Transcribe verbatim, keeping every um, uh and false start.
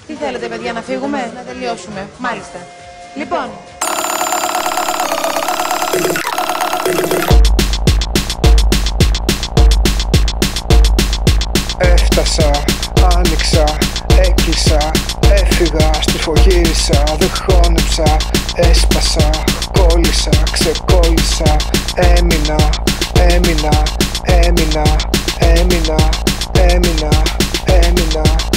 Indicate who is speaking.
Speaker 1: Τι θέλετε, παιδιά, να φύγουμε, να τελειώσουμε? Μάλιστα. Λοιπόν.
Speaker 2: Έφτασα, άνοιξα, έκλεισα, έφυγα, στριφογύρισα, δεν χώνεψα, έσπασα, κόλλησα, ξεκόλλησα, έμεινα, έμεινα, έμεινα, έμεινα, έμεινα, έμεινα.